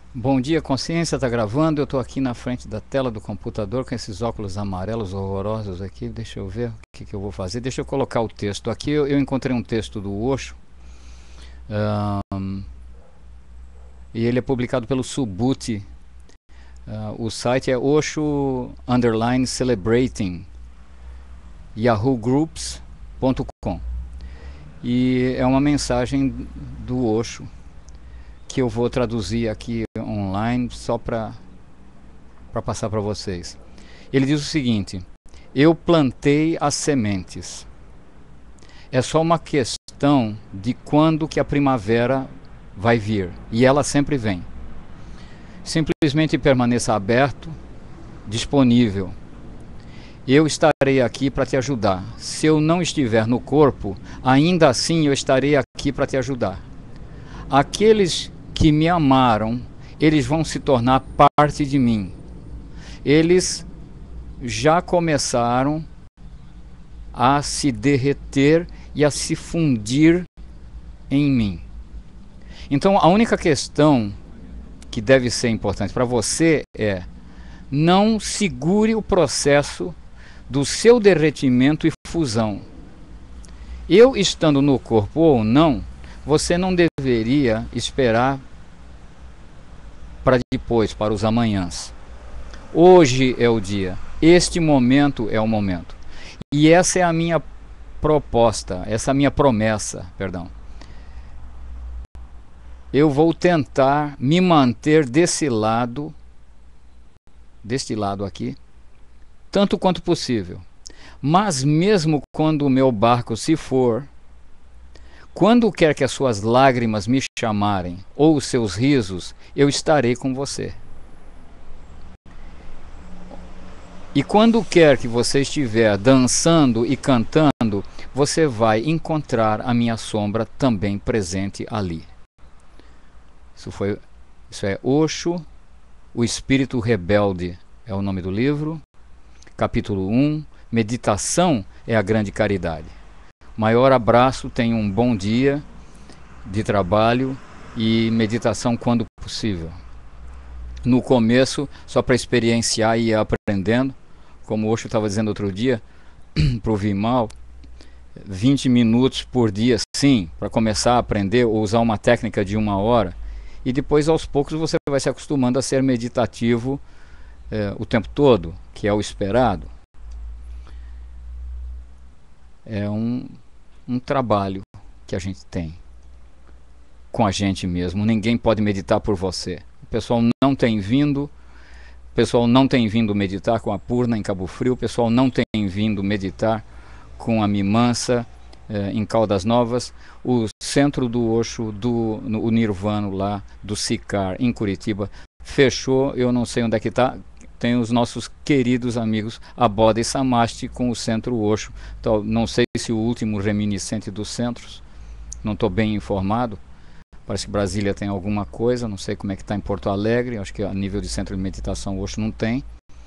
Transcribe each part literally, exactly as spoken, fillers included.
Bom dia, consciência, tá gravando. Eu tô aqui na frente da tela do computador com esses óculos amarelos horrorosos aqui. Deixa eu ver o que, que eu vou fazer. Deixa eu colocar o texto aqui. Eu, eu encontrei um texto do Osho, ahn, e ele é publicado pelo Subhuti. Ah, o site é Osho underline celebrating yahoo groups ponto com, e é uma mensagem do Osho que eu vou traduzir aqui online só para para passar para vocês. Ele diz o seguinte: eu plantei as sementes. É só uma questão de quando que a primavera vai vir, e ela sempre vem. Simplesmente permaneça aberto, disponível. Eu estarei aqui para te ajudar. Se eu não estiver no corpo, ainda assim eu estarei aqui para te ajudar. Aqueles que me amaram, eles vão se tornar parte de mim. Eles já começaram a se derreter e a se fundir em mim. Então a única questão que deve ser importante para você é: não segure o processo do seu derretimento e fusão. Eu estando no corpo ou não, você não deveria esperar para depois, para os amanhãs. Hoje é o dia, este momento é o momento. E essa é a minha proposta, essa é a minha promessa, perdão. Eu vou tentar me manter desse lado, deste lado aqui, tanto quanto possível. Mas mesmo quando o meu barco se for, quando quer que as suas lágrimas me chamarem, ou os seus risos, eu estarei com você. E quando quer que você estiver dançando e cantando, você vai encontrar a minha sombra também presente ali. Isso foi, isso é Osho, o Espírito Rebelde, é o nome do livro. Capítulo um, Meditação é a grande caridade. Maior abraço, tenha um bom dia de trabalho e meditação quando possível. No começo, só para experienciar e ir aprendendo, como o Osho estava dizendo outro dia, para o Vimal, vinte minutos por dia, sim, para começar a aprender ou usar uma técnica de uma hora, e depois aos poucos você vai se acostumando a ser meditativo é, o tempo todo, que é o esperado. É um, um trabalho que a gente tem com a gente mesmo. Ninguém pode meditar por você. O pessoal não tem vindo, o pessoal não tem vindo meditar com a Purna em Cabo Frio, o pessoal não tem vindo meditar com a Mimansa eh, em Caldas Novas, o centro do Osho, do, no, o Nirvana lá, do Sicar em Curitiba, fechou, eu não sei onde é que está. Tem os nossos queridos amigos Aboda e Samasti com o centro Osho. Então, não sei se o último reminiscente dos centros, não estou bem informado. Parece que Brasília tem alguma coisa, não sei como é que está em Porto Alegre, acho que a nível de centro de meditação Osho não tem.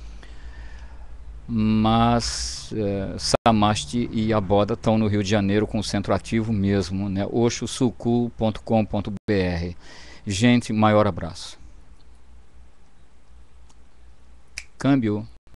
Mas eh, Samasti e Aboda estão no Rio de Janeiro com o centro ativo mesmo, né? osho sulcul ponto com ponto br. Gente, maior abraço. Câmbio.